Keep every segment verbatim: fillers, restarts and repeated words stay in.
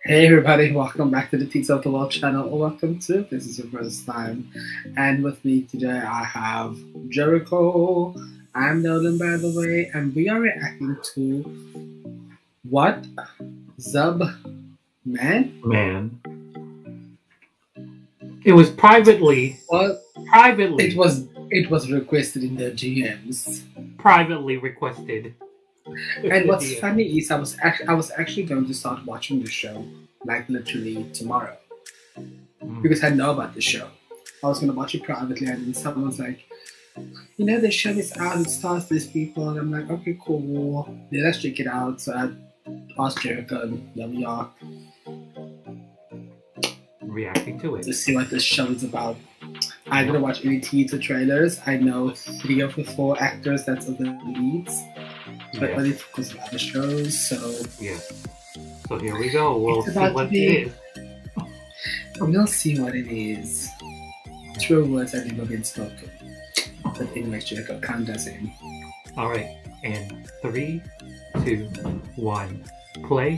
Hey everybody, welcome back to the Teens of the World channel, or welcome to if this is your first time. And with me today I have Jericho, I'm Nolan by the way, and we are reacting to What? Zub Man? Man. It was privately Well, privately it was it was requested in the G Ms. privately requested. And what's yeah. funny is I was actually I was actually going to start watching the show like literally tomorrow mm. because I know about the show. I was gonna watch it privately, and then someone's like, you know, the show is out, it stars these people, and I'm like, okay, cool, yeah, let's check it out. So I asked Jericho, and here we are, reacting to it to see what this show is about. I didn't watch any teaser trailers. I know three of the four actors that's of the leads. But yeah. only because of other shows, so yeah. So here we go. We'll see what be, it is. We'll see what it is. True words have never been spoken. But anyway, Jericho, count us in. All right, and three, two, one, play.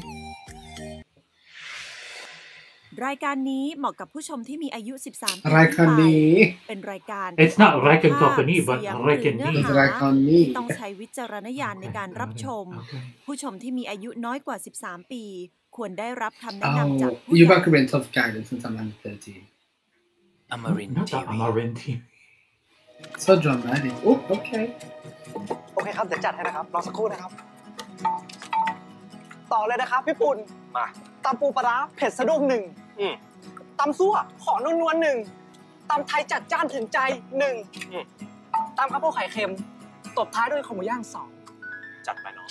รายการนี้เหมาะกับผู้ชมที่มีอายุสิบสามปีรายการนี้เป็นรายการ It's not Raikan Company but Raikan รายการนี้ต้องใช้วิจารณญาณในการรับชมผู้ชมที่มีอายุน้อยกว่าสิบสามปีควรได้รับคำแนะนำจากผู้ใหญ่ You recommend of guidance since I'm under thirteen. Amarin ที วี Amarin ที วี So dramatic. Oh, okay. โอเคครับเดี๋ยวจัดให้นะครับรอสักครู่นะครับต่อเลยนะครับพี่ปุ่นมาตำปูปลาร้าเผ็ดสะดุ้งหนึ่งตำซั่วขอนวลๆหนึ่งตำไทยจัดจ้านถึงใจหนึ่งตำข้าวโพดไข่เค็มตบท้ายด้วยข้าวหมูย่างสองจัดไปเนาะ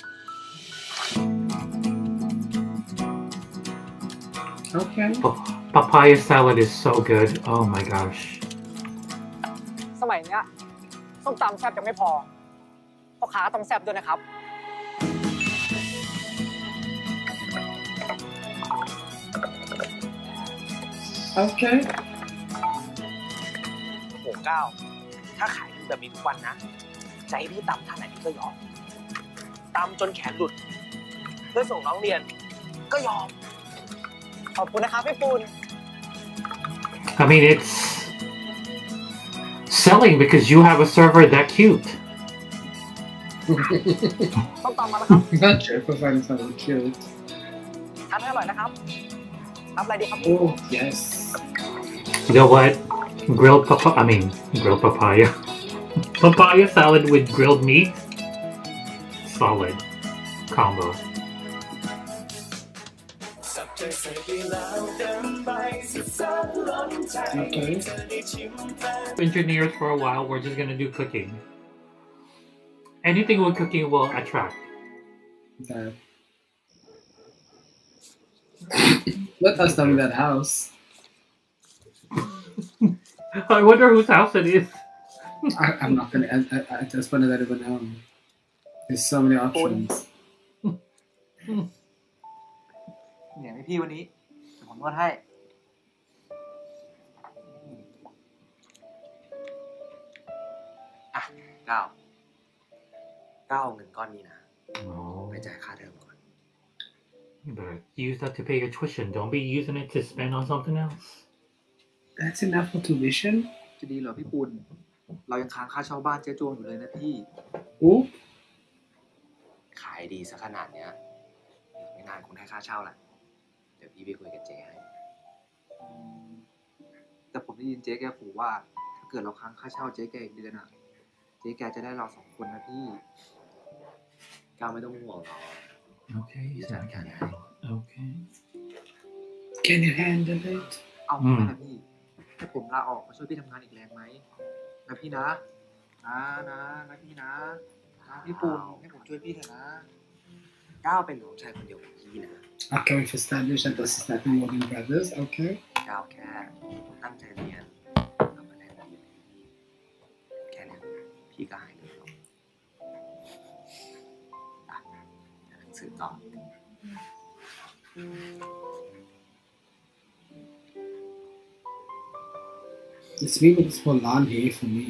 Okay. Papaya salad is so good. Oh my gosh. สมัยเนี้ยส้มตำแซ่บยังไม่พอพ่อค้าต้องแซ่บด้วยนะครับโอเคโอ้โหก้าวถ้าขายแบบนี้ทุกวันนะใจพี่ตำท่าไหนพี่ก็ยอมตำจนแขนหลุดเพื่อส่งน้องเรียนก็ยอมขอบคุณนะครับพี่ปูน I mean it's selling because you have a server that cute ต้องตำมาแล้วครับ Not sure if I find something cute ทานให้อร่อยนะครับทำอะไรดีครับ Oh yes You know what? Grilled papaya, I mean, grilled papaya. Papaya salad with grilled meat. Solid combo. Okay. Engineers for a while, we're just gonna do cooking. Anything with cooking will attract. Okay. Let us know in that house. I wonder whose house it is. I, I'm not gonna. I, I, I just wanted that even know. There's so many options. เนี่ยพี่วันนี้ผมนวดให้อ่ะก้าวก้าวเอาเงินก้อนนี้นะไปจ่ายค่าเทอมก่อน You better use that to pay your tuition. Don't be using it to spend on something else. That's enough for tuition. จะดีเหรอพี่ปุณเรายังค้างค่าเช่าบ้านเจ๊จวงอยู่เลยนะพี่ Ooh. ขายดีซะขนาดเนี้ยไม่นานคงได้ค่าเช่าแหละเดี๋ยวพี่ไปคุยกับเจ๊ให้แต่ผมได้ยินเจ๊แกขู่ว่าถ้าเกิดเราค้างค่าเช่าเจ๊แกอีกเดือนอ่ะเจ๊แกจะได้เราสองคนนะพี่ก้าวไม่ต้องห่วงหรอก Okay, you said I can't handle it. Okay. Can you handle it? เอาไม่นะพี่ให้ผมลาออกมาช่วยพี่ทำงานอีกแรงไหมนะพี่นะนะนะนะพี่นะนะพี่ปูนให้ผมช่วยพี่เถอะนะก้าวเป็นน้องชายคนเดียวของพี่นะ Okay, we've established that this is not the Morgan brothers. Okay. ก้าวแค่ตั้งใจเรียนทำอะไรดีแค่นี้พี่ก็หายเหนื่อยแล้วอ่ะอ่านหนังสือต่อ It's maybe it's for long hair for me.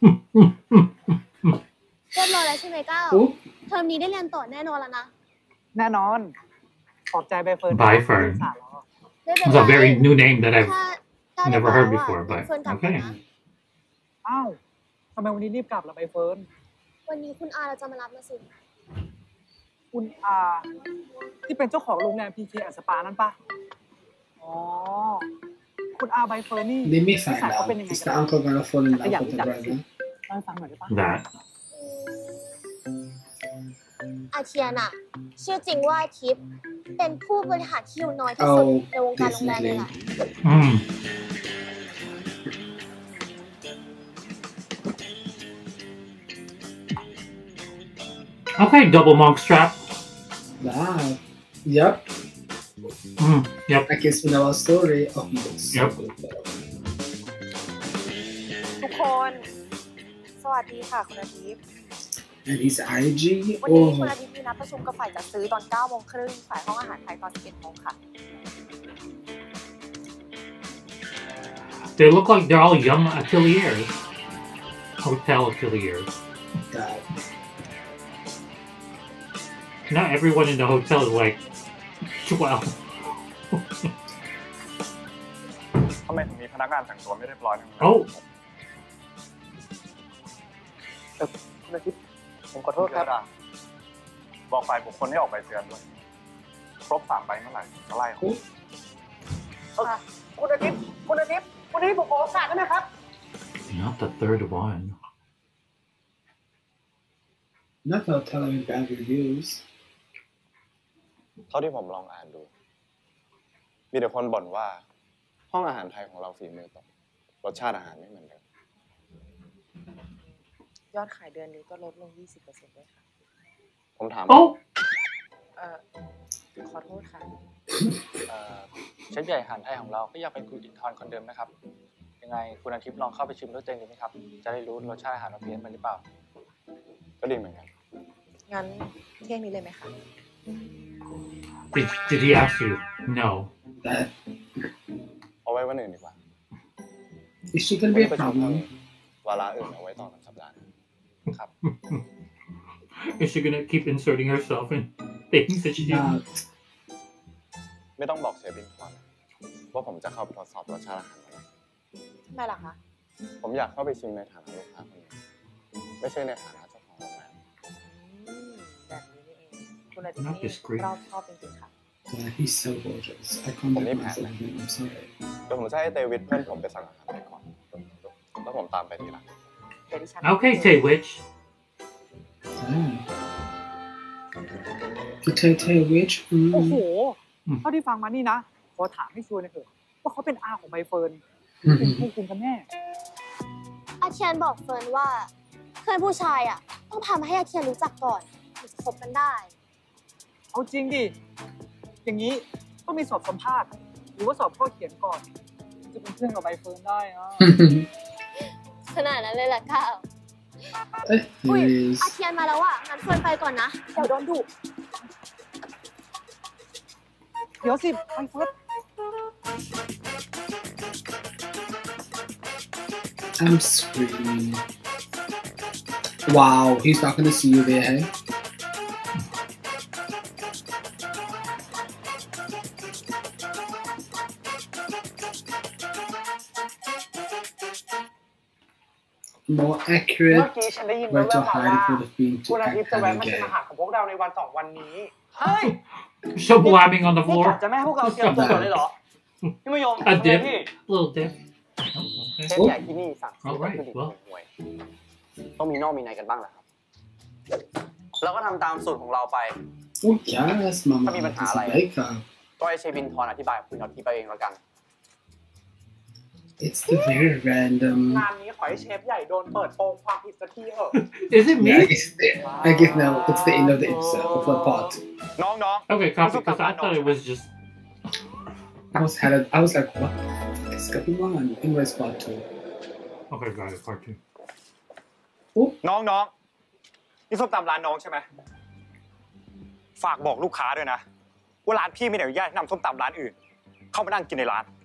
เรียบร้อยแล้วใช่ไหมก้าว Ooh. เทอมนี้ได้เรียนต่อแน่นอนแล้วนะแน่นอนขอบใจใบเฟิร์น Bye Fern. It's a very new name that I've never heard before, but okay. อ้าวทำไมวันนี้รีบกลับล่ะใบเฟิร์นวันนี้คุณอาเราจะมารับมาสิคุณอาที่เป็นเจ้าของโรงแรม พี เค แอนด์ Spa นั่นปะอ๋อคุณอาใบเฟิร์นนี่ They may find out. Is the uncle gonna fall in love with the brother? เล่าให้ฟังหน่อยได้ปะ That. อาเทียนอะชื่อจริงว่าทิพย์เป็นผู้บริหารที่อยู่น้อยที่สุดในวงการโรงแรมเลยล่ะ Mm. Okay, double monk strap. Wow. Yep. Mm, yep. I guess we know our story. Oh, yes. Yep. ทุกคนสวัสดีค่ะคุณอาทิตย์ And his I G. วันนี้ Oh. คุณอาทิตย์มีนัดประชุมกับฝ่ายจัดซื้อตอนเก้าโมงครึ่งฝ่ายห้องอาหารไทยตอนสิบเอ็ดโมงค่ะ They look like they're all young ateliers. Hotel ateliers. God. Not everyone in the hotel is like twelve. ทำไมถึงมีพนักงานแต่งตัวไม่เรียบร้อย Oh. คุณอาทิตย์ผมขอโทษครับบอกฝ่ายบุคคลให้ออกใบเตือนด้วยครบสามใบเมื่อไหร่จะไล่คุณคุณอาทิตย์คุณอาทิตย์วันนี้ผมขอโอกาสได้ไหมครับ Not the third one. Not gonna tell him bad reviews. เท่าที่ผมลองอ่านดูมีแต่คนบ่นว่าห้องอาหารไทยของเราฝีมือตกรสชาติอาหารไม่เหมือนเดิมยอดขายเดือนนี้ก็ลดลง ยี่สิบเปอร์เซ็นต์ ด้วยค่ะผมถาม Oh. เอ่อขอโทษค่ะเชฟใหญ่อาหารไทยของเราก็ยังเป็นคุณอินทร์คนเดิมนะครับยังไงคุณอาทิตย์ลองเข้าไปชิมด้วยตัวเองดีไหมครับจะได้รู้รสชาติอาหารว่าเปลี่ยนไปหรือเปล่าก็ดีเหมือนกันงั้นเที่ยงนี้เลยไหมคะ Did, did he ask you? No. เอาไว้วันอื่นดีกว่า Is she gonna be a problem? วาระอื่นเอาไว้ต่อกันสัปดาห์ครับ Is she gonna keep inserting herself in things that she didn't? ไม่ต้องบอกเชฟบินทอนว่าผมจะเข้าไปทดสอบรสชาติอาหารวันไหนทำไมล่ะคะผมอยากเข้าไปชิมในฐานะลูกค้าคนหนึ่งไม่ใช่ในฐานะเจ้าของโรงแรมแบบนี้นี่เองคุณอาทิตย์นี่รอบคอบจริงๆค่ะ Yeah, he's so gorgeous. I can't believe myself. I'm sorry. เดี๋ยวผมจะให้เตวิดเพื่อนผมไปสั่งอาหารไปก่อนแล้วผมตามไปทีหลัง Okay, Tay Witch. Ah. The Tay Tay Witch. โอ้โหเท่าที่ฟังมานี่นะขอถามให้ชัวร์หน่อยเถอะว่าเขาเป็นอาของใบเฟิร์นเป็นคู่คุณกันแน่อาเทียนบอกเฟิร์นว่าเพื่อนผู้ชายอ่ะต้องทำให้อาเทียนรู้จักก่อนถึงจะคบกันได้เอาจริงดิอย่างนี้ต้องมีสอบสัมภาษณ์หรือว่าสอบข้อเขียนก่อนจะเป็นเพื่อนกับใบเฟิร์นได้อ่ะขนาดนั้นเลยแหละก้าวอุ้ยอาเทียนมาแล้วอ่ะงั้นเฟิร์นไปก่อนนะเดี๋ยวโดนดุเดี๋ยวสิไปเฟิร์น I'm screaming. Wow, he's not gonna see you there, hey? More accurate. เมื่อกี้ฉันได้ยินแว่วๆมาว่าคุณอาทิตย์จะแวะมาชิมอาหารของพวกเราในวันสองวันนี้เฮ้ย So blabbing on the นี่ floor. จะไม่ให้พวกเราเตรียมตัวก่อนเลยเหรอพี่มยม A dip, little dip. เชฟใหญ่ที่นี่สั่งซื้อวัตถุดิบห่วยต้องมีนอกมีในกันบ้างแหละครับเราก็ทำตามสูตรของเราไป Oh yes, Mama. ถ้ามีปัญหาอะไร ก็ให้เชฟบินทอนอธิบายกับคุณน็อตที่ไปเองแล้วกัน It's the very random. งานนี้ขอให้เชฟใหญ่โดนเปิดโปงความผิดสักทีเถอะ Is it me? Yeah, I guess, I guess now it's the end of the episode of the pod. น้อง Okay, copy, because I thought it was just. I was had a, I was like, what the fuck is going on? Anyways, part two. Okay, got it, part two. น้องน้องนี่ส้มตำร้านน้องใช่ไหมฝากบอกลูกค้าด้วยนะว่าร้านพี่ไม่ได้อนุญาตนำส้มตำร้านอื่นเข้ามานั่งกินในร้าน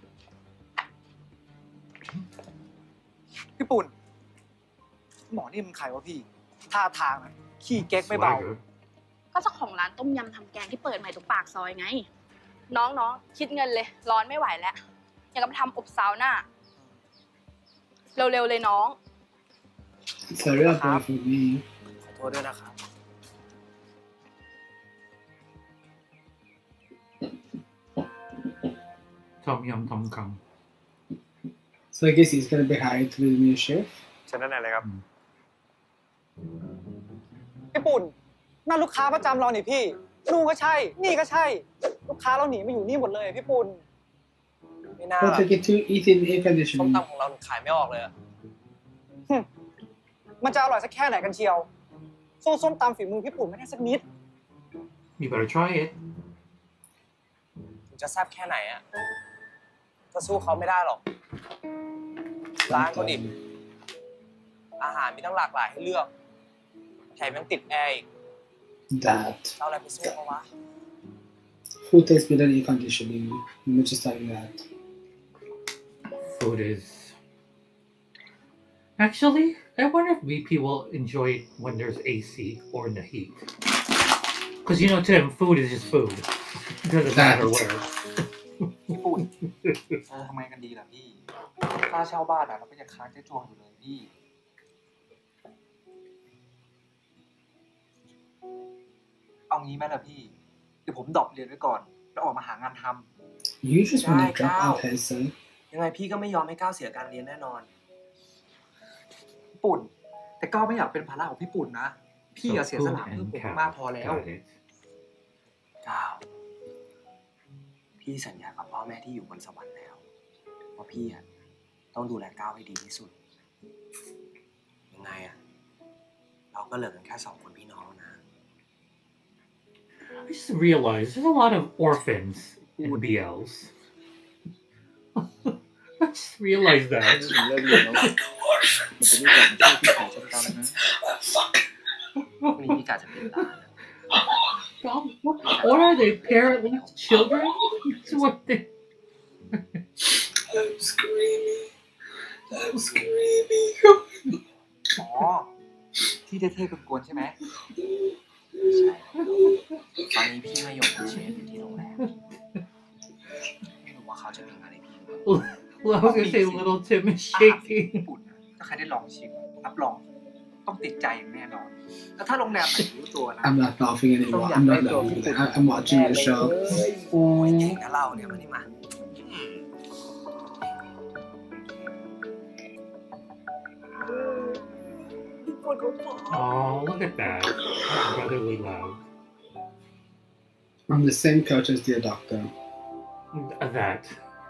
พี่ปุ่นหมอนี่มันใครวะพี่ท่าทางนะขี้เก๊กไม่เบาก็เจ้าของร้านต้มยำทำแกงที่เปิดใหม่ตรงปากซอยไงน้องๆคิดเงินเลยร้อนไม่ไหวแล้วอยากจะไปทำอบซาวน่าเร็วๆเลยน้อง Sorry about me ขอโทษด้วยนะครับ Tom Yum Tom Kang So I guess he's gonna be hired to be the new chef เชิญด้านในเลยครับพี่ปุ่นนั่นลูกค้าประจำเรานี่พี่นู่นก็ใช่นี่ก็ใช่ลูกค้าเราหนีมาอยู่นี่หมดเลยพี่ปุ่นไม่น่า But I get to eat in air ส้ม conditioning ตำของเราขายไม่ออกเลยอะมันจะอร่อยสักแค่ไหนกันเชียวสู้ส้มตำฝีมือพี่ปุ่นไม่ได้สักนิด You better try it จะแซ่บแค่ไหนอะก็สู้เขาไม่ได้หรอกร้านเขาดิบอาหารมีตั้งหลากหลายให้เลือกแถมยังติดแอร์อีก That เอาอะไรไปสู้เขาวะ food tastes better in air conditioning. I'm just telling you that. Food is actually I wonder if V P will enjoy it when there's A C or in the heat because you know to him food is just food it doesn't matter where ญี่ปุ่นเออทำไมกันดีล่ะพี่ค่าเช่าบ้านอ่ะเราก็ยังค้างเจ๊จวงอยู่เลยพี่เอางี้ไหมล่ะพี่เดี๋ยวผมดรอปเรียนไว้ก่อนแล้วออกมาหางานทำ You just want to drop out, hey son. ยังไงพี่ก็ไม่ยอมให้ก้าวเสียการเรียนแน่นอนญี่ปุ่นแต่ก้าวไม่อยากเป็นภาระของพี่ปุ่นนะพี่อย่าเสียสละเพื่อผมมากพอแล้วก้าวพี่สัญญากับพ่อแม่ที่อยู่บนสวรรค์แล้วว่าพี่อ่ะต้องดูแลก้าวให้ดีที่สุดยังไงอ่ะเราก็เหลือกันแค่สองคนพี่น้องนะ I just realized there's a lot of orphans in B Ls I just realized that เลิกเรียนแล้วจะไม่กลับมาช่วยพี่ขายส้มตำนะวันนี้พี่กาจะเป็นตา God, what, what are they? Parentless children? That's what they. I'm screaming. I'm screaming. อ๋อที่เท่ๆกวนๆใช่ไหมใช่ตอนนี้พี่มาอยู่กับเชฟอยู่ที่โรงแรมไม่รู้ว่าเขาจะมีอะไรพี่ Well, I was gonna say little Tim is shaking. ถ้าใครได้ลองชิมรับรองต้องติดใจอย่างแน่นอนแล้วถ้าโรงแรมไหนรู้ตัวนะ I'm not laughing anymore. I'm not laughing. I'm watching the show. โอ้ยเก่งนะเราเนี่ยมานี่มา Oh, look at that. Brotherly love. I'm the same coach as dear doctor. That.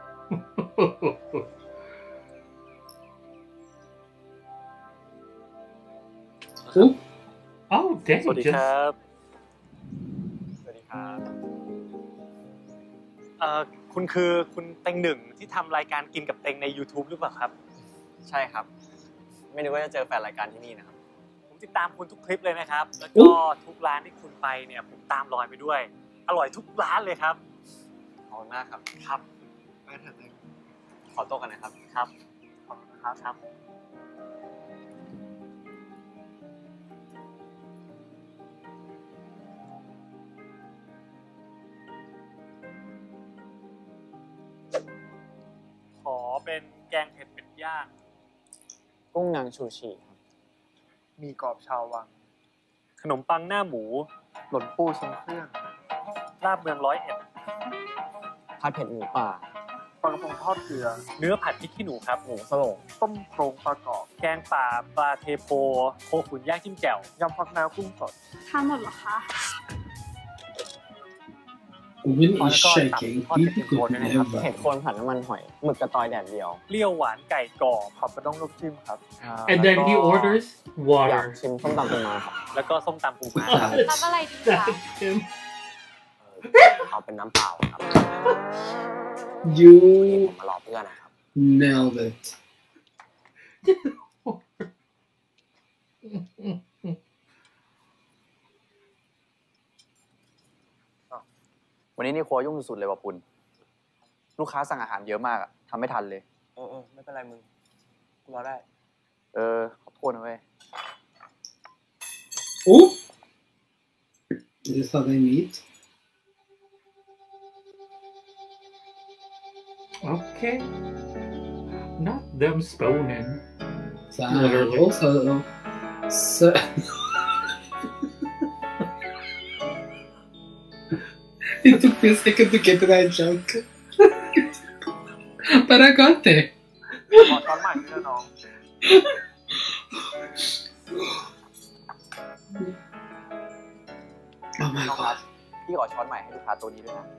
Ooh. Oh, dang. สวัสดีครับ สวัสดีครับเอ่อคุณคือคุณเต็งหนึ่งที่ทำรายการกินกับเต็งใน YouTube หรือเปล่าครับใช่ครับไม่นึกว่าจะเจอแฟนรายการที่นี่นะครับผมติดตามคุณทุกคลิปเลยนะครับแล้วก็ทุกร้านที่คุณไปเนี่ยผมตามรอยไปด้วยอร่อยทุกร้านเลยครับขอบคุณมากครับครับไปเถอะเต็งขอโต๊ะกันนะครับครับขอบคุณครับครับขอเป็นแกงเผ็ดเป็ดย่างกุ้งนางชูชีครับมีกรอบชาววังขนมปังหน้าหมูหล่นปูทรงเครื่องลาบเมืองร้อยเอ็ดผัดเผ็ดหมูป่าปลากระพงทอดเกลือเนื้อผัดพริกขี้หนูครับหมูสโลงต้มโครงปลากรอบแกงป่าปลาเทโพโคขุนย่างจิ้มแจ่วยำฟักแนวกุ้งสดทานหมดเหรอคะ When it's shaking, people could never. เห็ดโคนผัดน้ำมันหอยหมึกกระตอยแดดเดียวเปรี้ยวหวานไก่กรอบผัดกระด้งลูกจิ้มครับ And then he orders อยาก water. ชิมส้มตำปูม้าครับแล้วก็ส้มตำปูม้ารับอะไรดีคะเอาเป็นน้ำเปล่าครับ You ผมมารอเพื่อนนะครับ nailed it. วันนี้นี่ครัวยุ่งสุดๆเลยว่ะปุณลูกค้าสั่งอาหารเยอะมากอะทำไม่ทันเลยเออเออไม่เป็นไรมึงกูรอได้เออขอโทษนะเว้ย Ooh. Is this how they meet? Okay. Not them spooning. So, Literally. Also, so it took me a second to get to that joke, but I got there. ขอช้อนใหม่ด้วยนะน้อง Oh my น้องครับ god. พี่ขอช้อนใหม่ให้ลูกค้าตัวนี้ด้วยนะ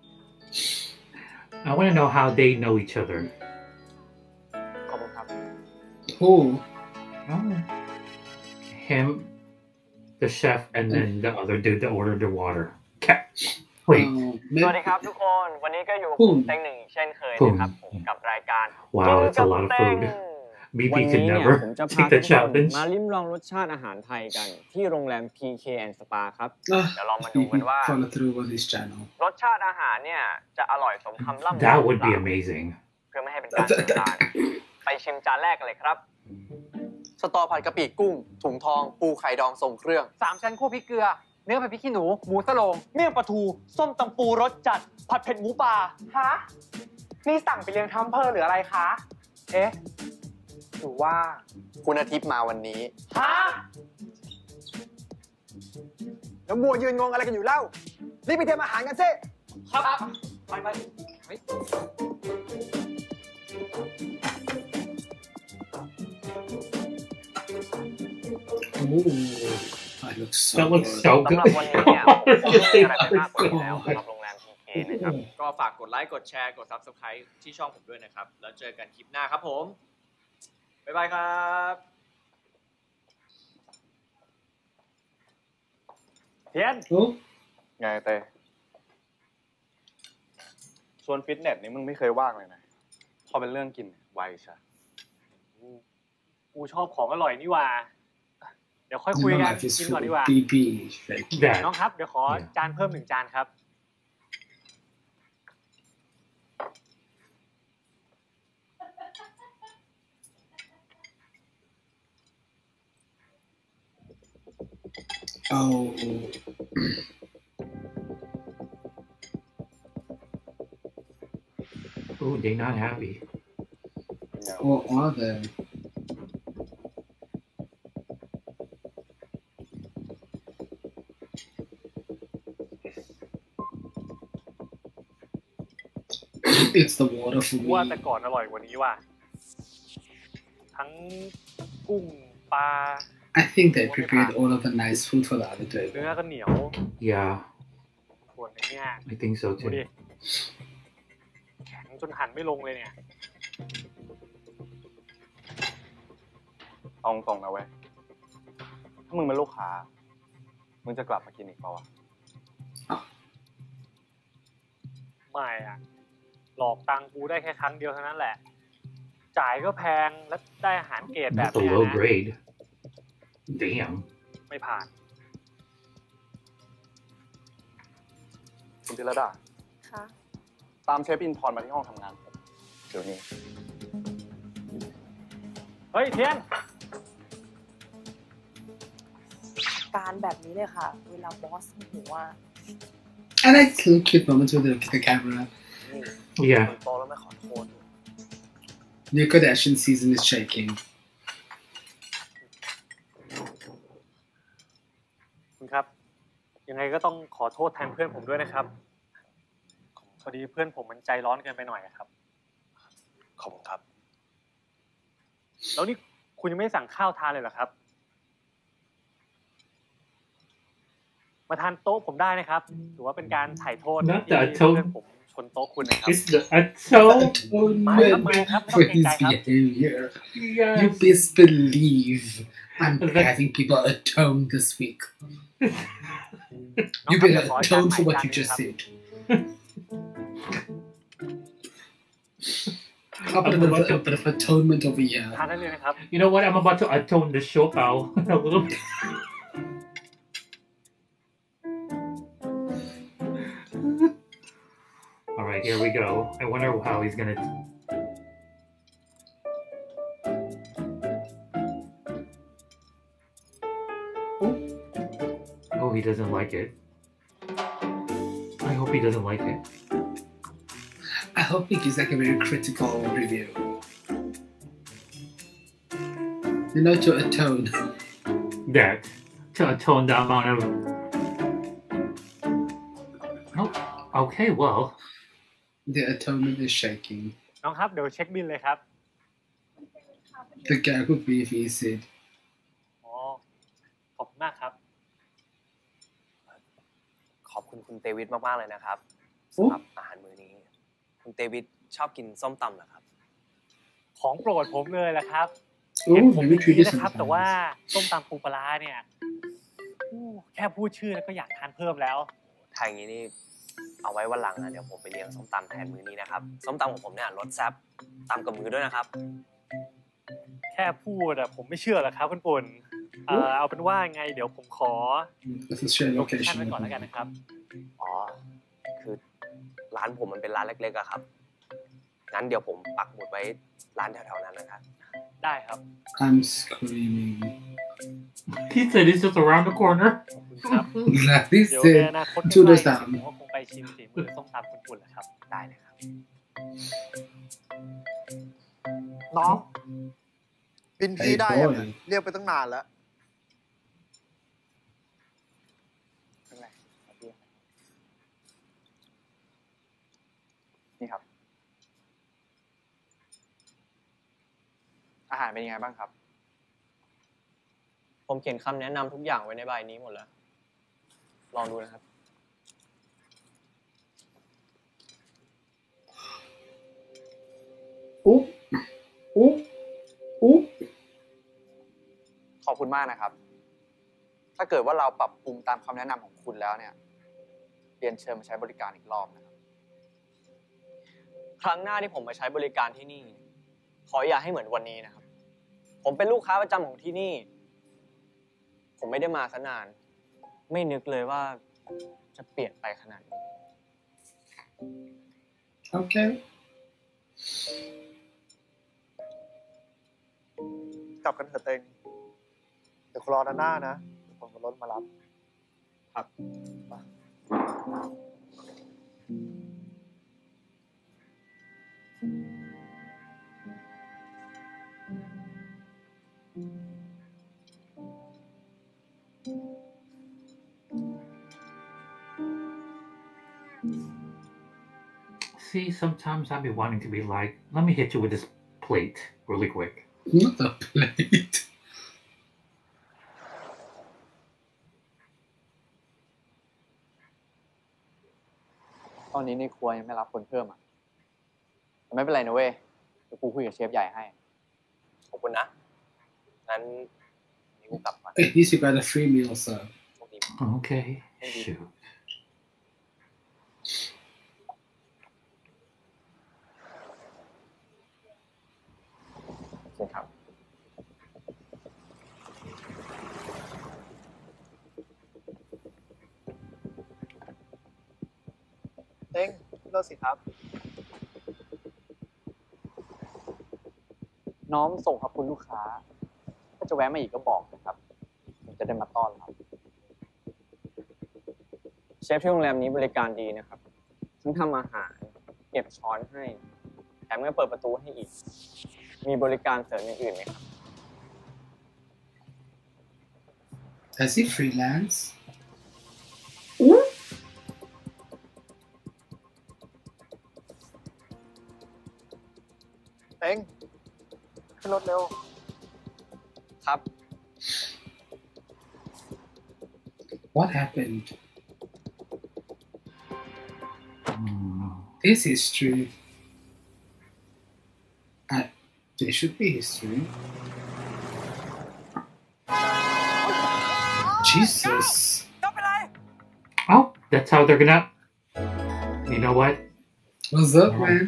I want to know how they know each other. ขอบคุณครับ Who? Oh. Him, the chef, and then the other dude that ordered the water. Cat. Wait. Um, สวัสดี maybe, ครับทุกคน วันนี้ก็อยู่กับพุ่ผม มเต็งหนึ่งเช่นเคยนะครับผมกับรายการ Wow, that's a lot of food. B P วัน could นี้เนี่ย never ผมจะพา take ทุ the กคน challenge. มาลิ้มลองรสชาติอาหารไทยกัน ที่โรงแรม พี เค and Spa ครับ ah, เดี๋ยวเรามาดูกันว่า follow through on this channel. รสชาติอาหารเนี่ยจะอร่อยสมคำล่ำลือ That would ห be รือเปล่า amazing. เพื่อไม่ให้เป็นการเสียเวลาไปชิมจานแรกกันเลยครับสตอผัดกะปิกุ้ง ถุงทอง ปูไข่ดองทรงเครื่องสามชั้นคั่วพริกเกลือ เนื้อผัดพริกขี้หนู หมูสโลงเมี่ยงปลาทู ส้มตำปูรสจัด ผัดเผ็ดหมูป่าฮะนี่สั่งไปเลี้ยงทั้งอำเภอหรืออะไรคะ เอ๊ะหรือว่าคุณอาทิตย์มาวันนี้ฮะแล้วมัวยืนงงอะไรกันอยู่เล่า รีบไปเตรียมอาหารกันสิครับไปไปไป Ooh, that looks so That looks good. so สำหรับ good. วันนี้เนี่ยผมไม่มีอะไรไปมากกว่านี้แล้วสำหรับโรงแรม พี เค นะครับก็ฝากกดไลค์กดแชร์กด ซับสไครบ์ ที่ช่องผมด้วยนะครับ แล้วเจอกันคลิปหน้าครับผม บ๊ายบายครับเทียน Oh, ไงเต้ชวนฟิตเนสนี่มึงไม่เคยว่างเลยนะ พอเป็นเรื่องกินไวใช่กูชอบของอร่อยนี่หว่า เดี๋ยวค่อยคุย my กัน life is กิน full ก่อนดี of กว่า B B. Right? น้อง That. ครับ เดี๋ยวขอจานเพิ่มหนึ่งจานครับ Oh. Oh, they're not happy. Or are they? It's the water for ว่า me. แต่ก่อนอร่อยกว่านี้ว่ะ ทั้งกุ้งปลา I think they prepared all of the nice food for the other เนื้ table. อก็เหนียว Yeah, ส่วนไอ้เนี่ย I think so ดูดิ too. แข็งจนหั่นไม่ลงเลยเนี่ยเอาตรงๆนะเว้ย ถ้ามึงเป็นลูกค้า มึงจะกลับมากินอีกเปล่าวะไม่อะหลอกตังค์กูได้แค่ครั้งเดียวเท่านั้นแหละ จ่ายก็แพงและได้อาหารเกรดแบบ That's a เนี้ย low นะ grade. Damn. ไม่ผ่านคุณธีรดาค่ะตามเชฟอินทร์มาที่ห้องทำงานผมเดี๋ยวนี้เฮ้ยเทียนการแบบนี้เลยค่ะ เวลาบอสหัว I like little cute moments with the, the camera. Yeah. โตแล้วไม่ขอโทษ New Kardashian season is shaking. คุณครับ ยังไงก็ต้องขอโทษแทนเพื่อนผมด้วยนะครับ พอดีเพื่อนผมมันใจร้อนเกินไปหน่อยอะครับขอบคุณครับแล้วนี่คุณยังไม่ได้สั่งข้าวทานเลยเหรอครับ มาทานโต๊ะผมได้นะครับ ถือว่าเป็นการถ่ายโทษ Not ที่ the เพื่อน atone. ผมชนโต๊ะคุณนะครับ It's the atone. Atonement for his behavior. You Yes. best believe I'm That- having people atone this week. น้อง You ครับ better เดี๋ยวขอจาน atone ใหม่ for what จาน you หนึ่ง just ครับ said. A bit of, a bit of atonement over here. ทานได้เลยนะครับ You know what? I'm about to atone the show pal a little bit. All right, here we go. I wonder how he's gonna. Oh, he doesn't like it. he doesn't like it. I hope he gives like a very critical review. You know, to atone. That. To atone the amount of... Oh, okay, well. The atonement is shaking. น้องครับเดี๋ยวเช็คบิลเลยครับ The gag would be if he said. อ๋อขอบคุณมากครับขอบคุณคุณเตวิทมากๆเลยนะครับสำหรับอาหารมื้อนี้คุณเตวิทชอบกินส้มตำเหรอครับของโปรดผมเลยแหละครับโอ้ผมดีนะครับแต่ว่าส้มตำปูปลาร้าเนี่ยแค่พูดชื่อแล้วก็อยากทานเพิ่มแล้วถ้าอย่างนี้นี่เอาไว้วันหลังนะเดี๋ยวผมไปเลี้ยงส้มตำแทนมื้อนี้นะครับส้มตำของผมเนี่ยรสแซ่บตำกับมือด้วยนะครับแค่พูดอะผมไม่เชื่อหรอกครับคุณปุ่นเอ่อเอาเป็นว่าไงเดี๋ยวผมขอโลเคชั่นไว้ก่อนแล้วกันนะครับอ๋อคือร้านผมมันเป็นร้านเล็กๆอะครับงั้นเดี๋ยวผมปักหมุดไว้ร้านแถวๆนั้นนะครับได้ครับ I'm screaming He said he's just around the corner ครับ He said two doors down ผมก็คงไปชิมฝีมือส้มตำคุณปุ่นแหละครับได้เลยครับน้องบินพี่ได้ยังเรียกไปตั้งนานแล้วนี่ครับอาหารเป็นยังไงบ้างครับผมเขียนคำแนะนำทุกอย่างไว้ในใบนี้หมดแล้วลองดูนะครับอุ๊บอุ๊บอุ๊บขอบคุณมากนะครับถ้าเกิดว่าเราปรับปรุงตามคำแนะนำของคุณแล้วเนี่ยเรียนเชิญมาใช้บริการอีกรอบนะครับครั้งหน้าที่ผมมาใช้บริการที่นี่ขออย่าให้เหมือนวันนี้นะครับผมเป็นลูกค้าประจำของที่นี่ผมไม่ได้มาซะนานไม่นึกเลยว่าจะเปลี่ยนไปขนาดนี้โอเคกลับกันเถอะเต็งเดี๋ยวรอด้านหน้านะเดี๋ยวคนบนรถมารับครับ See, sometimes I'd be wanting to be like, let me hit you with this plate really quick. Not a plate. ตอนนี้ในครัวยังไม่รับคนเพิ่มอ่ะแต่ไม่เป็นไรนะเว้ยเดี๋ยวกูคุยกับเชฟใหญ่ให้ขอบคุณนะงั้นนี่กูกลับก่อน At least you got a free meal, sir. Okay, shoot. โอเคครับเต็งเลิกสิครับน้องส่งขอบคุณลูกค้าถ้าจะแวะมาอีกก็บอกนะครับผมจะได้มาต้อนรับเชฟที่โรงแรมนี้บริการดีนะครับทั้งทำอาหารเก็บช้อนให้แถมยังเปิดประตูให้อีกมีบริการเสริมอย่างอื่นไหมครับ Does he freelance? Ooh. เต็งขึ้นรถเร็วครับ What happened? This history. Uh, there should be history. Jesus. Oh, that's how they're gonna. You know what? What's up, man?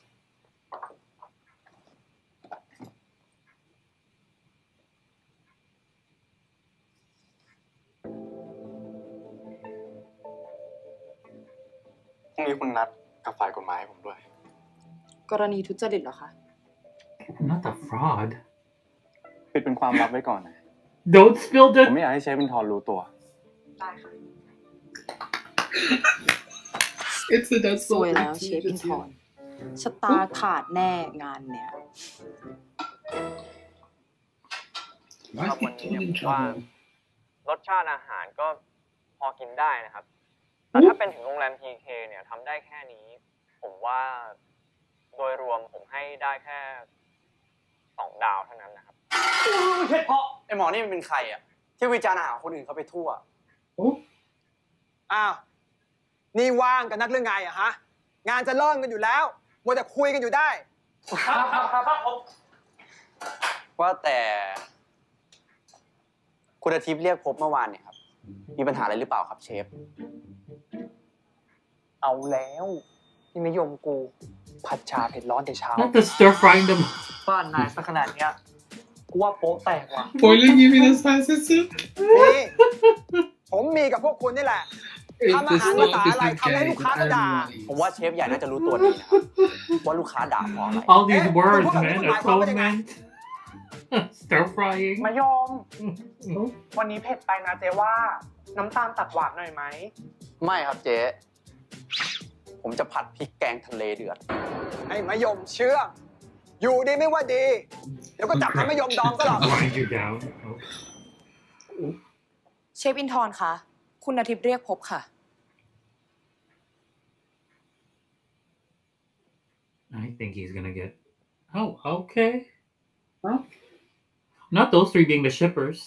พรุ่งนี้คุณนัดกับฝ่ายกฎหมายให้ผมด้วยกรณีทุจริตเหรอคะ Not the fraud. ปิดเป็นความลับไว้ก่อนนะ Don't spill the. ผมไม่อยากให้เชฟเป็นทอนรู้ตัวได้ค่ะ It's a that's สวยแล้วเชฟอินทอนชะตาขาดแน่งานเนี้ยครับวันนี้เนี่ยผมว่ารสชาติอาหารก็พอกินได้นะครับแต่ถ้าเป็นถึงโรงแรม พี เค เนี่ยทำได้แค่นี้ผมว่าโดยรวมผมให้ได้แค่สองดาวเท่านั้นนะครับเพชรเพาะไอหมอนี่มันเป็นใครอ่ะที่วิจารณ์อาหารคนอื่นเขาไปทั่วอ้าวนี่ว่างกันนักเรื่องไงอะฮะงานจะเริ่มกันอยู่แล้วมัวแต่คุยกันอยู่ได้ว่าแต่คุณอาทิตย์เรียกพบเมื่อวานเนี่ยครับมีปัญหาอะไรหรือเปล่าครับเชฟเอาแล้วพี่มะยมกูผัดชาเผ็ดร้อนแต่เช้า Not the stir frying them บ้านนายสักขนาดเนี้ยกูว่าโป๊ะแตกว่ะ Boiling give me the spices too นี่ผมมีกับพวกคุณนี่แหละทำอาหารภาษาอะไรทำให้ลูกค้าก็ด่าผมว่าเชฟใหญ่น่าจะรู้ตัวดีนะครับว่าลูกค้าด่าเพราะอะไร All these words man are so meant stir frying มะยมวันนี้เผ็ดไปนะเจ๊ว่าน้ำตาลตัดหวานหน่อยไหมไม่ครับเจ๊ผมจะผัดพริกแกงทะเลเดือดให้มะยมเชื่ออยู่ดีไม่ว่าดีเดี๋ยวก็จับให้มะยมดองก็หรอกเชฟอินทอนคะคุณอาทิตย์เรียกพบค่ะ I think he's gonna get oh okay huh? Not those three being the shippers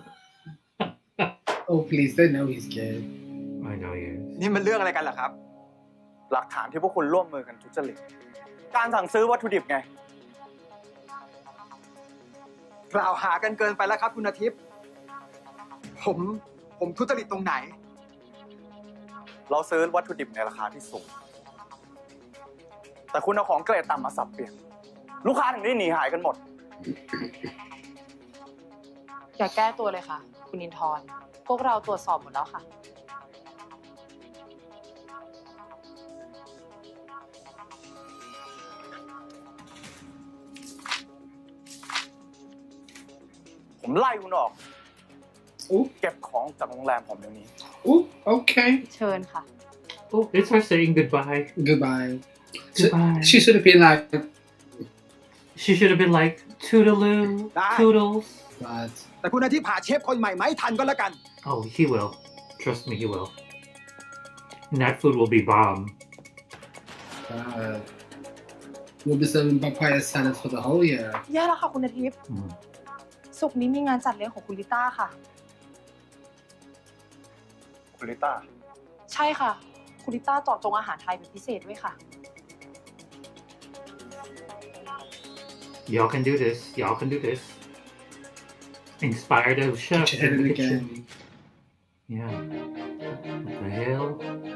Oh please they know he's gay I know he is นี่มันเรื่องอะไรกันล่ะครับหลักฐานที่พวกคุณร่วมมือกันทุจริตการสั่งซื้อวัตถุดิบไงกล่าวหากันเกินไปแล้วครับคุณอาทิตย์ผมผมทุจริตตรงไหนเราซื้อวัตถุดิบในราคาที่สูงแต่คุณเอาของเกรดต่ำมาสับเปลี่ยนลูกค้าถึงได้หนีหายกันหมดอย่าแก้ตัวเลยค่ะคุณอินทร์พวกเราตรวจสอบหมดแล้วค่ะผมไล่คุณออกเก็บของจากโรงแรมผมเดี๋ยวนี้ Okay เชิญค่ะ Oh it's her saying goodbye Goodbye Goodbye She should have been like She should have been like Toodaloo Toodles But แต่คุณอาทิตย์ผ่าเชฟคนใหม่ไม่ทันก็แล้วกัน Oh he will Trust me he will And that food will be bomb uh, We'll be serving papaya salad for the whole year แย่แล้วค่ะคุณอาทิตย์ศุกร์นี้มีงานจัดเลี้ยงของคุณลิต้าค่ะคุณลิต้าใช่ค่ะคุณลิต้าเจาะจงอาหารไทยเป็นพิเศษด้วยค่ะ Y'all can do this Y'all can do this Inspired of chef in the kitchen Yeah What the hell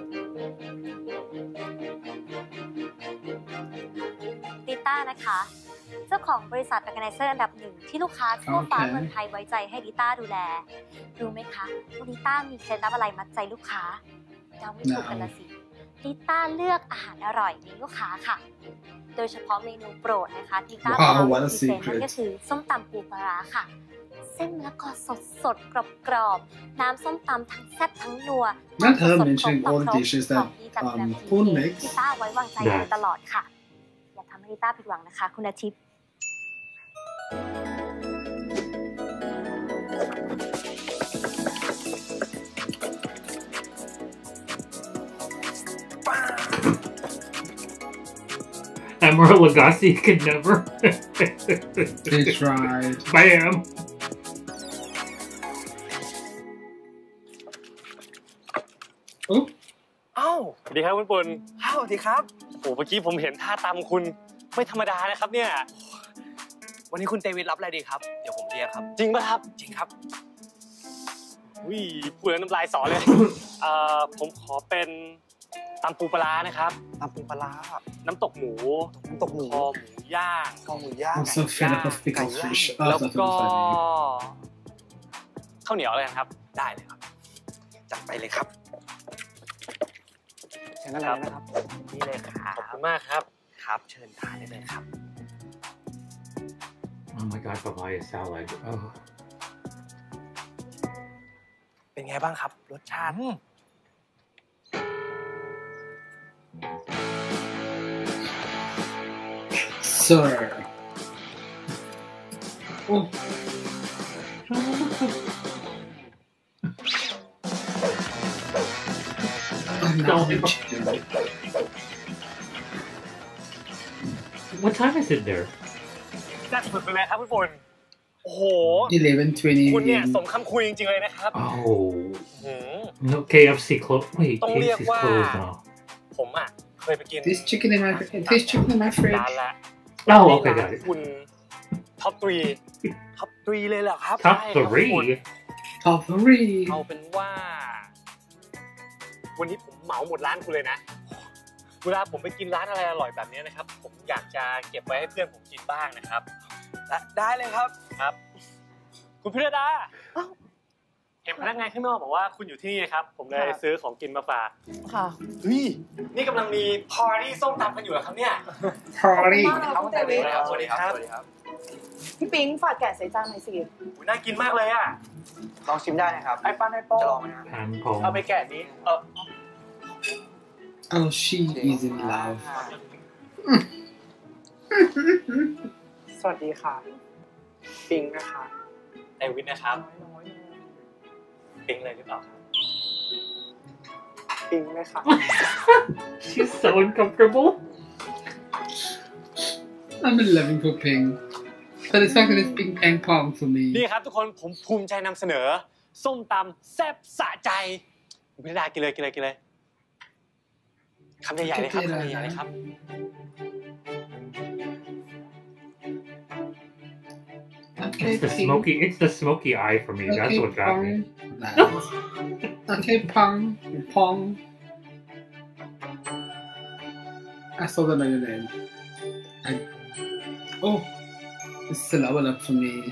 ลิต้านะคะเจ้าของบริษัท Organizer อันดับหนึ่งที่ลูกค้าทั่วฟ้าเมืองไทยไว้ใจให้ลิต้าดูแลรู้ไหมคะว่าลิต้ามีเคล็ดลับอะไรมัดใจลูกค้าเดาไม่ถูกกันละสิลิต้าเลือกอาหารอร่อยในลูกค้าค่ะโดยเฉพาะเมนูโปรดนะคะที่ลิต้าบอกว่าพิเศษนั่นก็คือส้มตำปูปลาร้าค่ะเส้นมะละกอสดสดกรอบๆน้ำส้มตำทั้งแซ่บทั้งนัว Not her mentioning all the dishes that um Poon makes ลิต้าไว้วางใจตลอดค่ะอย่าทำให้ลิต้าผิดหวังนะคะคุณอาทิตย์ Emerald Lagasse could never. They tried. Bam. อ้าวสวัสดีครับคุณปุ่นอ้าวสวัสดีครับโอ้เมื่อกี้ผมเห็นท่าตามคุณไม่ธรรมดานะครับเนี่ยวันนี้คุณเตวิดรับอะไรดีครับเดี๋ยวผมเรียกครับจริงป่ะครับจริงครับอุ้ยพูดแล้วน้ำลายสอเลย เอ่อผมขอเป็นตำปูปลานะครับตำปูปลาน้ำตกหมูน้ำตกหมูคอหมูย่างคอหมูย่าง I'm so fed up of pickled fish แล้วก็ข้าวเหนียวเลยครับได้เลยครับจัดไปเลยครับเชิญนั่นเลยนะครับนี่เลยครับขอบคุณมากครับครับเชิญทานได้เลยครับ Oh my god papaya salad oh เป็นไงบ้างครับรสชาติ sir. Oh. What time is it there? แซ่บสุดเลยครับคุณปุ่นโอ้โห eleven twenty คุณเนี่ยสมคำคุยจริงๆเลยนะครับ Oh. No K F C close. Wait, K F C's closed now. ผมอ่ะเคยไปกิน This chicken in my this chicken in my fridge. ร้านละ Oh, okay, got it. คุณท็อปทรีท็อปทรีเลยเหรอครับ Top three. Top three. เอาเป็นว่า วันนี้ผมเหมาหมดร้านคุณเลยนะเวลาผมไปกินร้านอะไรอร่อยแบบนี้นะครับผมอยากจะเก็บไว้ให้เพื่อนผมกินบ้างนะครับได้เลยครับครับคุณพิรดาเห็นพนักงานข้างนอกบอกว่าคุณอยู่ที่นี่ครับผมเลยซื้อของกินมาฝากค่ะเฮ้ยนี่กำลังมีพาร์ตี้ส้มตำกันอยู่เหรอครับเนี่ย Party ครับคุณเดวิดสวัสดีครับพี่ปิ๊งฝากแกะใส่จานหน่อยสิน่ากินมากเลยอ่ะลองชิมได้นะครับไอ้ป้าไอ้โป้จะลองไหมครับเอาไปแกะนี้เออ Oh, she is in love. สวัสดีค่ะ ปิงนะคะเดวิดนะครับปิงเลยหรือเปล่าครับปิงเลยค่ะ She's so uncomfortable. I'm in loving for Ping. But the fact that it's Ping Pang Pong for me. นี่ครับทุกคนผมภูมิใจนำเสนอส้มตำแซ่บสะใจคุณพิรดากินเลยกินเลยกินเลยคำใหญ่ๆเลยครับคำใหญ่ๆเลยครับ Okay, It's the smoky. It's the smoky eye for me. That's what got me. Okay, Pong, Pong. I saw that on your name. I... Oh, this is a level up for me.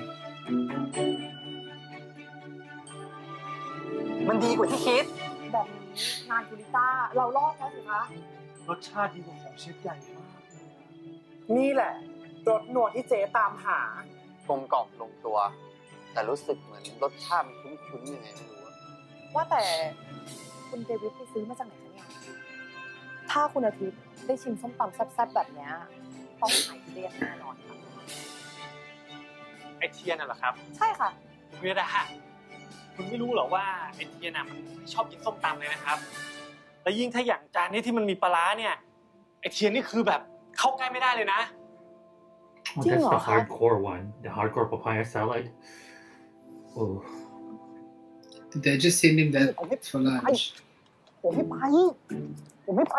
มันดีกว่าที่คิดแบบนี้งานคุณลิต้าเรารอดแล้วสิคะรสชาติดีกว่าของเชฟใหญ่มากนี่แหละรสนัวที่เจ๊ตามหากลมกล่อมลงตัว แต่รู้สึกเหมือนรสชาติมันคุ้นๆยังไงไม่รู้อะว่าแต่คุณเดวิดไปซื้อมาจากไหนคะเนี่ยถ้าคุณอาทิตย์ได้ชิมส้มตำแซ่บๆแบบเนี้ยต้องหายเรียกแน่นอนค่ะไอเทียนน่ะเหรอครับใช่ค่ะคุณพิรดาคุณไม่รู้หรอว่าไอเทียนน่ะมันชอบกินส้มตำเลยนะครับแล้วยิ่งถ้าอย่างจานนี้ที่มันมีปลาร้าเนี่ยไอเทียนนี่คือแบบเข้าใกล้ไม่ได้เลยนะ Oh, that's the hardcore one. The hardcore papaya salad. Oh. Did they just send him that for lunch? ผมไม่ไปผมไม่ไป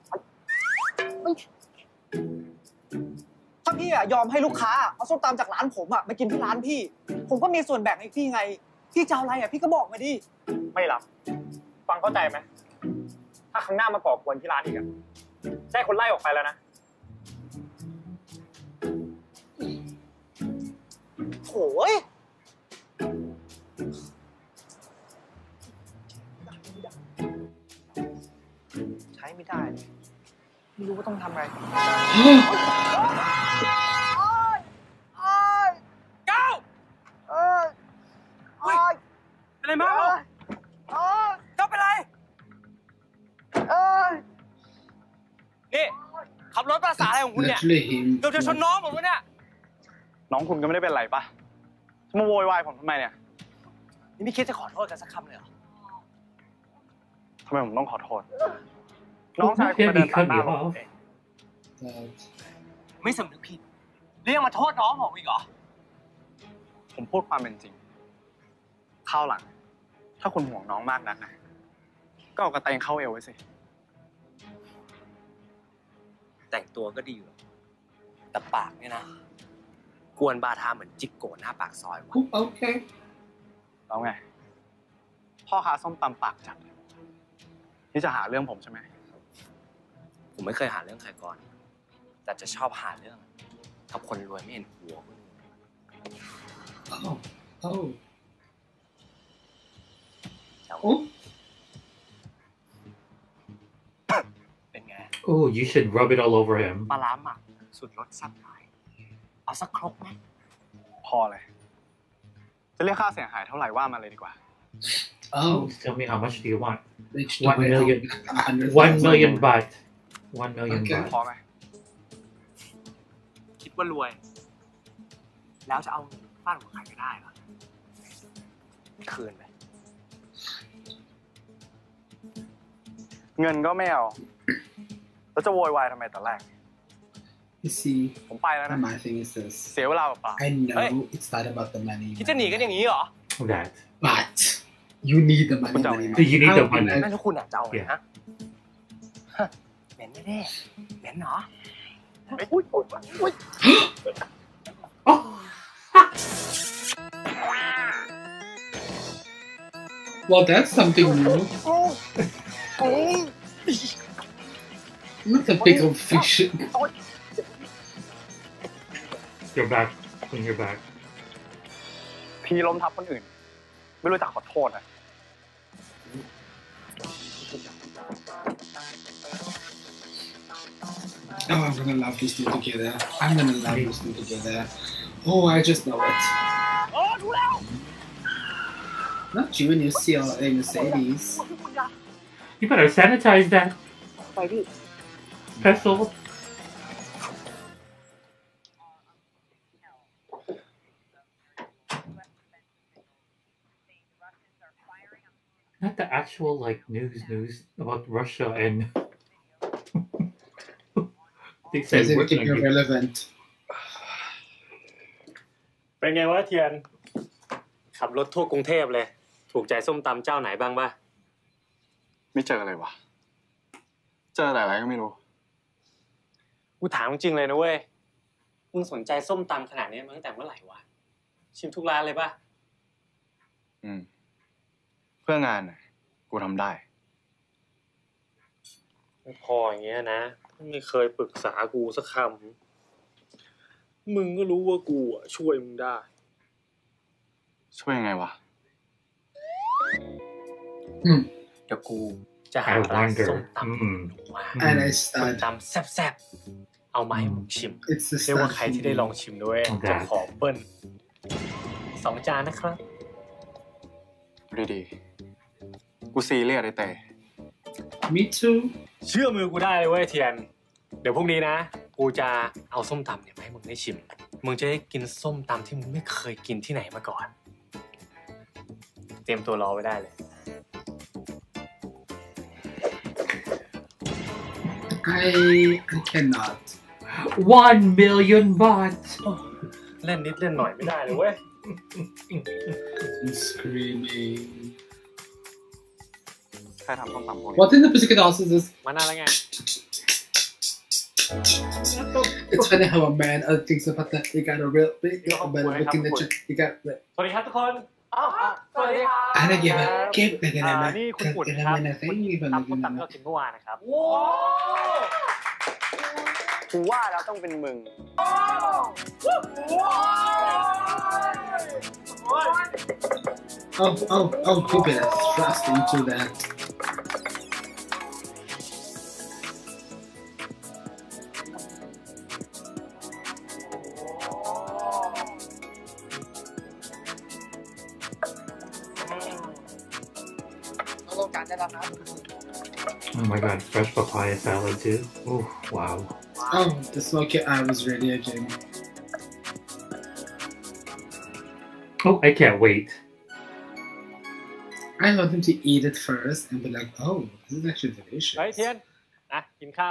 ถ้าพี่อะยอมให้ลูกค้าเอาส้มตำจากร้านผมอะมากินที่ร้านพี่ผมก็มีส่วนแบ่งให้พี่ไงพี่จะเอาอะไรอะพี่ก็บอกมาดิไม่รับฟังเข้าใจไหมถ้าครั้งหน้ามาก่อกวนที่ร้านอีกอะได้คนไล่ออกไปแล้วนะโอ้ยใช้ไม่ได้ไม่รู้ว่าต้องทำไงเก้าเอ้ยเป็นไรมั้งเก้าเป็นไรเอ้ยนี่ขับรถภาษาอะไรของคุณเนี่ยเดี๋ยวจะชนน้องผมวะเนี่ยน้องคุณก็ไม่ได้เป็นไรปะจะมาโวยวายผมทำไมเนี่ยนี่ไม่คิดจะขอโทษกันสักคำเลยเหรอทำไมผมต้องขอโทษ น้องชายคุณมาเดินตัดหน้าผมเองไม่สำนึกผิดเรียกมาโทษน้องผมอีกเหรอผมพูดความเป็นจริงข้าวหลัง ถ้าคุณห่วงน้องมากนักนะก็เอากระเตงเข้าเอวไว้สิแต่งตัวก็ดีอยู่แต่ปากเนี่ยนะกวนบาทาเหมือนจิกโกหน้าปากซอยวะโอเคแล้วไงพ่อค้าส้มตำปากจัดนี่จะหาเรื่องผมใช่ไหมผมไม่เคยหาเรื่องใครก่อนแต่จะชอบหาเรื่องกับคนรวยไม่เห็นหัวคุณโอ้โอ้โอ้เป็นไง Oh, you should rub it all over him. ปลาล้าหมักสุดรสแซ่บหลายเอาสักครกไหมพอเลยจะเรียกค่าเสียหายเท่าไหร่ว่ามาเลยดีกว่า Oh, tell me how much do you want? One million. One million baht. One million baht. พอไหมคิดดว่ารวย แล้วจะเอาฟาดหัวใครไม่ได้หรอคืนไปเงินก็ไม่เอา แล้วจะโวยวายทำไมตอนแรก You see, ผมไปแล้วนะ my thing is this. เสียเวลาเปล่า I know it's not about the money. คิดจะหนีกันอย่างนี้เหรอ That. But you need the money. You need the money. นั่นถ้าคุณอยากจะเอาไงฮะเหม็นแน่ๆเหม็นเหรออุ้ยอุ้ยอุ้ย Well, that's something new. Not a big old fiction. You're back. When you're back. พี่ล้มทับคนอื่น ไม่รู้จักขอโทษนะ Oh, I'm gonna love these two together. I'm gonna love these two together. Oh, I just know it. Not you and your C L A Mercedes. You better sanitize that. ไปพี่ Pestle. Not the actual like news news about Russia and they said Doesn't we're keep gonna you get- relevant. เป็นไงวะเทียน ขับรถทั่วกรุงเทพเลย ถูกใจส้มตำเจ้าไหนบ้างป่ะไม่เจอเลยวะเจอแต่อะไรก็ไม่รู้กูถามจริงเลยนะเว้ย มึงสนใจส้มตำขนาดนี้มาตั้งแต่เมื่อไหร่วะ ชิมทุกร้านเลยป่ะอืม เพื่องานน่ะกูทำได้ไม่พออย่างเงี้ยนะ ไม่เคยปรึกษากูสักคำ มึงก็รู้ว่ากูอ่ะช่วยมึงได้ช่วยยังไงวะเดี๋ยวกูจะหา I ร้าน wonder. ส้มตำ Mm. ว่า And I ส้ม start. ตำแซ่บๆ เอามาให้มึงชิม It's the เรียกว่า start ใครที่ได้ลองชิมด้วย Okay. จะขอเบิ้ลสองจานนะครับดีๆกูซีเรียสไอ้แต่ Me too. เชื่อมือกูได้เลยเว้ยเทียน เดี๋ยวพรุ่งนี้นะ กูจะเอาส้มตำเนี่ยมาให้มึงได้ชิม มึงจะได้กินส้มตำที่มึงไม่เคยกินที่ไหนมาก่อน เตรียมตัวรอไว้ได้เลย I I cannot. One million baht. เล่นนิดเล่นหน่อยไม่ได้เลยเว้ย I'm screaming. ใครทำส้มตำพวกนี้ What in the Pussycat Dolls is this? มานานแล้วไง It's funny how a man other things about that. You got a real big man looking at you. You got. สวัสดีครับทุกคนอ้าวสวัสดีครับ I don't give a give like an อ่า man. นี่คุณปุ่น Like ครับ an man. I think even ตำส้มตำที่เรากินเมื่อวานนะครับกูว่าแล้วต้องเป็นมึง Oh oh oh! Keep it thrust into that. Oh my god, fresh papaya salad too. Oh wow. Oh, the smoky eye was ready again. Oh, I can't wait. I want him to eat it first and be like, "Oh, this is actually delicious." เฮ้ยเทียนนะกินข้าว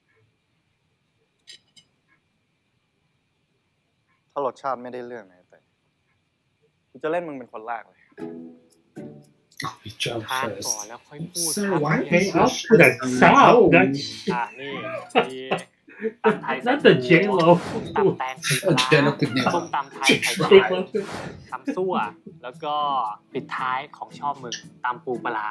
ถ้ารสชาติไม่ได้เรื่องนะแต่กูจะเล่นมึงเป็นคนแรกเลย Oh, you jump ทาน first. ก่อนแล้วค่อยพูด Sir, ครับ why 'Hey, is I'll your put a shirt on? sound. Oh. That's อ่านี่มีตำไทย not the J Lo. ตำแตงสีปลา Oh, Jenna could never. ส้มตำไทยไข่ J ปลา Lo. ตำซั่ว แล้วก็ปิดท้ายของชอบมึงตำปูปลา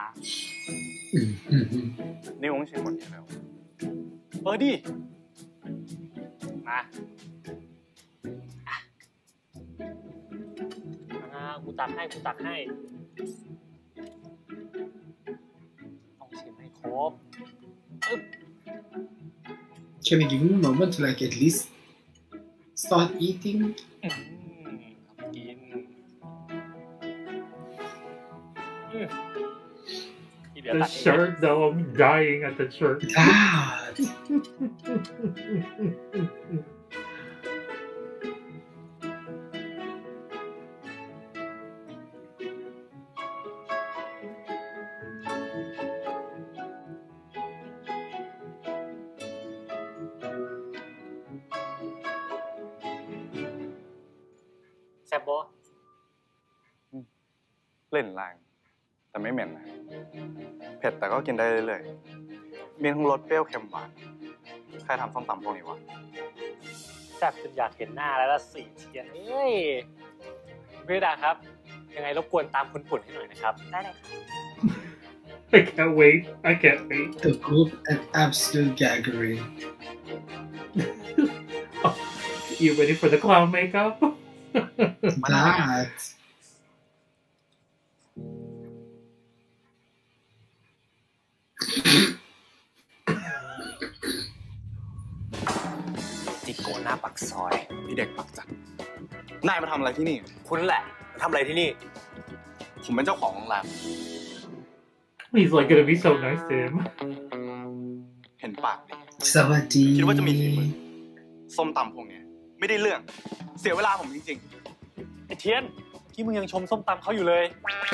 นี่มึงชิมหมดนี้แล้วเออดิมาอ่ะอ่ากูตักให้กูตักให้ต้องชิมให้ครบ Can you give me a moment to like at least start eating? อืมกินอืมที่เหลือ The ตัดเอง shirt though, I'm dying at the shirt. God. บบ่เล่นแรงแต่ไม่เหม็นนะเผ็ดแต่ก็กินได้เรื่อยๆมีทั้งรสเปรี้ยวเค็มหวานใครทำส้มตำพวกนี้วะแซ่บจนอยากเห็นหน้าแล้วละสิเทียนเอ้ยพี่ดาครับยังไงรบกวนตามคุณปุ่นให้หน่อยนะครับได้เลยค่ะ I can't wait I can't wait The group and absolute gaggery You ready for the clown makeup that จิโกหน้าปักซอยพี่เด็กปักจัดนายมาทำอะไรที่นี่คุณแหละมาทำอะไรที่นี่ผมเป็นเจ้าของโรงแรม He's like gonna be so nice to him เห็นปากดิสวัสดีคิดว่าจะมีฝีมือส้มตำพวกนี้ไม่ได้เรื่องเสียเวลาผมจริงๆไอ้เทียนที่มึงยังชมส้มตำเขาอยู่เลย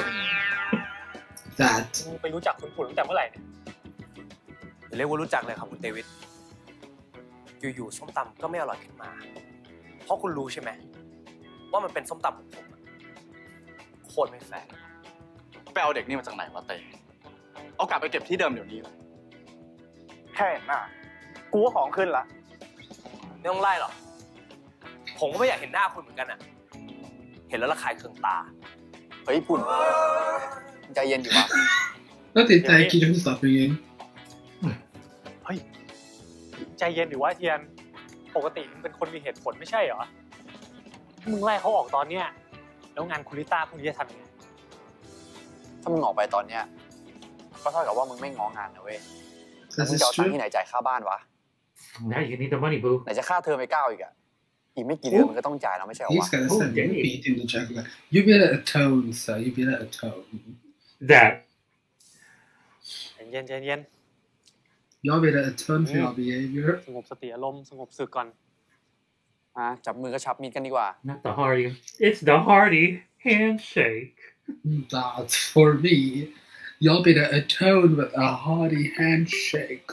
that มึงไปรู้จักคุณปุ่นตั้งแต่เมื่อไหร่เนี่ยอย่าเรียกว่ารู้จักเลยครับคุณเดวิดอยู่ๆส้มตำก็ไม่อร่อยขึ้นมาเพราะคุณรู้ใช่ไหมว่ามันเป็นส้มตำของผมโคตรไม่แฟร์ไปเอาเด็กนี่มาจากไหนวะเต้เอากลับไปเก็บที่เดิมเดี๋ยวนี้เลยแค่เห็นหน้ากูก็ของขึ้นละไม่ต้องไล่หรอกผมก็ไม่อยากเห็นหน้าคุณเหมือนกันอะเห็นแล้วระคายเคืองตาเฮ้ยปุ่นใจเย็นอยู่วะแล้วติดใจกินจนสับเองเฮ้ยใจเย็นอยู่ว่าเทียนปกติมึงเป็นคนมีเหตุผลไม่ใช่เหรอมึงไล่เขาออกตอนเนี้ยแล้วงานคุณลิต้าพรุ่งนี้จะทำยังไงถ้ามึงออกไปตอนเนี้ยก็เท่ากับว่ามึงไม่ง้องานนะเว้ยมึงจะเอาตังค์ที่ไหนจ่ายค่าบ้านวะ Now you need the money, boo. ไหนจะค่าเทอมไปเก้าอีกอะอีกไม่กี่เดือนมันก็ต้องจ่ายแล้วไม่ใช่หรอวะ He's gonna send you beat in the jugular. You better atone, sir. You better atone. That. เย็นเย็น Y'all better atone for your behavior. สงบสติอารมณ์สงบสึกก่อนอ่ะจับมือก็ชับมีดกันดีกว่า Not the hearty. It's the hearty handshake. That's for me. Y'all better atone with a hearty handshake.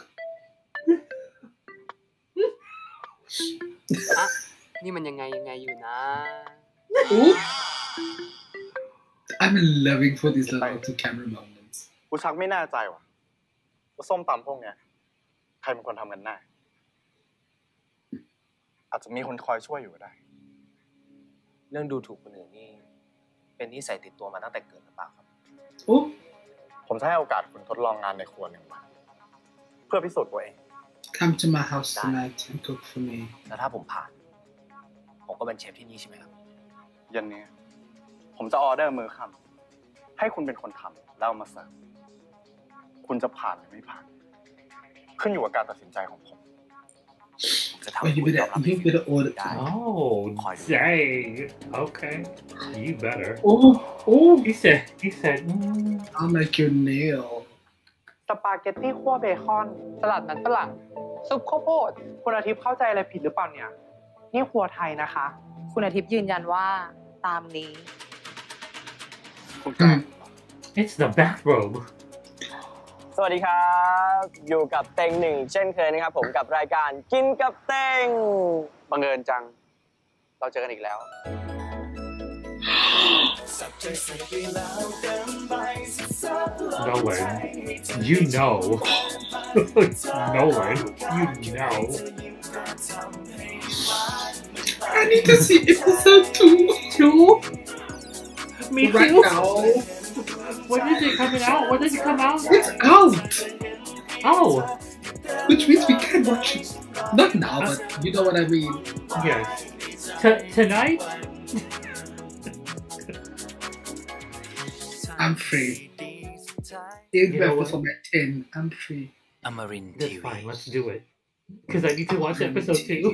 อ่ะนี่มันยังไงยังไงอยู่นะ Ooh. I'm loving for these little to-camera moments. กูชักไม่แน่ใจว่ะว่าส้มตำพวกเนี้ยใครเป็นคนทำกันแน่อาจจะมีคนคอยช่วยอยู่ก็ได้เรื่องดูถูกคนอื่นนี่เป็นนิสัยติดตัวมาตั้งแต่เกิดหรือเปล่าครับ Ooh. ผมจะให้โอกาสคุณทดลองงานในครัวหนึ่งวันเพื่อพิสูจน์ตัวเอง Come to my house tonight and cook for me. แล้วถ้าผมผ่านผมก็เป็นเชฟที่นี่ใช่ไหมครับเย็นนี้ผมจะออเดอร์มื้อค่ำให้คุณเป็นคนทำแล้วมาเสิร์ฟคุณจะผ่านหรือไม่ผ่านขึ้นอยู่กับการตัดสินใจของผมจะทำ Oh, you better, you better order. Oh, dang. Okay. You better. Oh, oh. He said, he said, mm. I'll make your nail. สปาเกตตี้คั่วเบคอนสลัดมันฝรั่งซุปข้าวโพดคุณอาทิตย์เข้าใจอะไรผิดหรือเปล่าเนี่ยนี่ครัวไทยนะคะคุณอาทิตย์ยืนยันว่าตามนี้ It's the bathrobe. สวัสดีครับอยู่กับเต็งหนึ่งเช่นเคยนะครับผมกับรายการกินกับเต็งบังเอิญจังเราเจอกันอีกแล้ว Nolan, you know. Nolan, you know. I need to see episode two. Two? Me right too. now. When is it coming out? When does it come out? It's out. Oh. Which means we can watch it. Not now, but you know what I mean. Yes. T- tonight? I'm free. Even before my ten, I'm free. Amarin That's fine, let's do it. Because I need to watch episode two.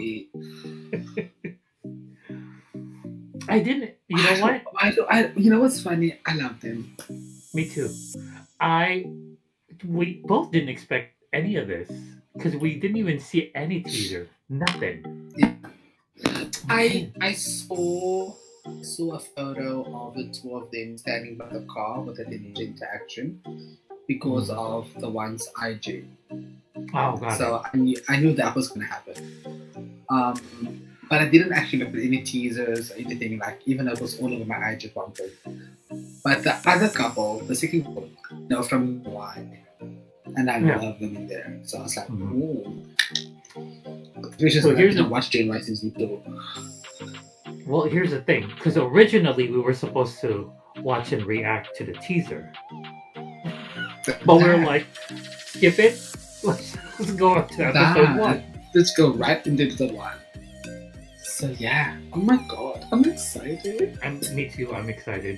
I didn't, you know what? I, I, you know what's funny? I love them. Me too. I, we both didn't expect any of this. Because we didn't even see any teaser. Nothing. Yeah. I, I saw... saw a photo of the two of them standing by the car with a little interaction because of the one's I G. Oh god. So I knew I knew that was gonna happen. Um But I didn't actually look at any teasers or anything, like, even though it was all over my I G at one point. But the other couple, the second couple, know from why. And I Yeah. love them in there. So I was like, Mhm. ooh. Which is So why I here's didn't the- watch Jane White season two. Well, here's the thing, because originally we were supposed to watch and react to the teaser, but we were like, skip it. Let's, let's go up to episode That- one. Let's go right into episode one. So yeah, oh my god, I'm excited. And me too. I'm excited.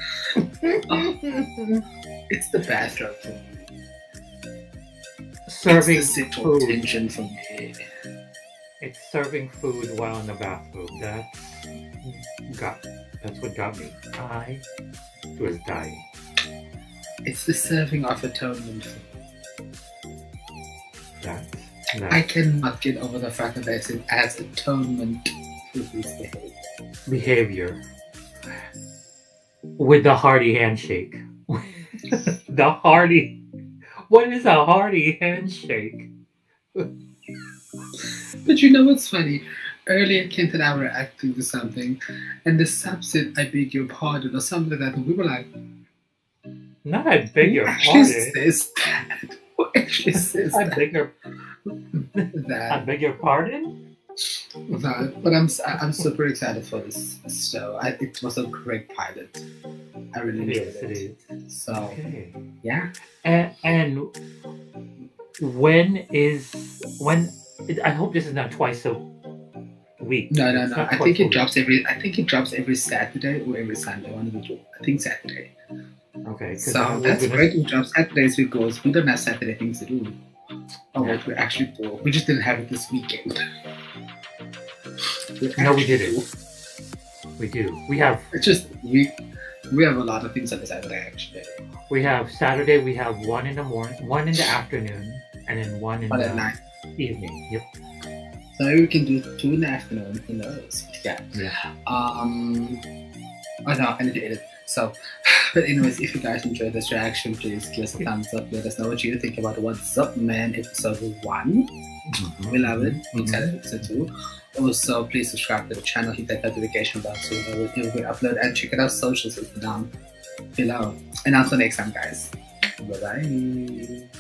It's the bathroom for me. Serving it's the sexual food. tension for me. It's serving food while in the bathroom. That's got. That's what got me. I was dying. It's the serving of atonement for me. That. I cannot get over the fact that they said as atonement for his behavior. Behavior. With the hearty handshake. The hearty. What is a hearty handshake? But you know what's funny? Earlier, Kent and I were acting to something, and the sub said, "I beg your pardon," or something like that, and we were like, Not I beg "Who your actually pardon. says that? Who actually says I that?" beg your. that. I beg your pardon. No, but I'm I'm super excited for this show. I, it was a great pilot. I really It enjoyed is. it. It is. So Okay. yeah. And, and when is when? I hope this is not twice a week. No, no, It's no. not I twice think a it week. drops every. I think it drops every Saturday or every Sunday. One of the two. I think Saturday. Okay. 'cause I So was that's gonna- great. It drops Saturdays because we don't have Saturday things to do. Oh wait, we actually do. We just didn't have it this weekend. No, we actually didn't. do. We do. We have. It's just we we have a lot of things on the Saturday actually. We have Saturday. We have one in the morning, one in the afternoon, and then one in One the at night. evening. Yep. So maybe we can do two in the afternoon. Who knows? Yeah. Yeah. Um. Oh no, I need to edit. So, but anyways, if you guys enjoyed this reaction, please give us a thumbs up. Let us know what you think about What's Up Man episode one. Mm-hmm. We love it. We excited episode two. Also, please subscribe to the channel, hit that notification bell so you know whenever we upload, and check out our socials down below. And until next time, guys. Bye bye.